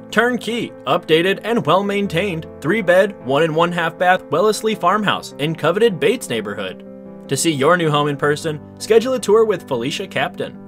Turnkey, updated, and well-maintained 3-bed, 1 1/2 bath Wellesley farmhouse in coveted Bates neighborhood. To see your new home in person, schedule a tour with Felicia Captain.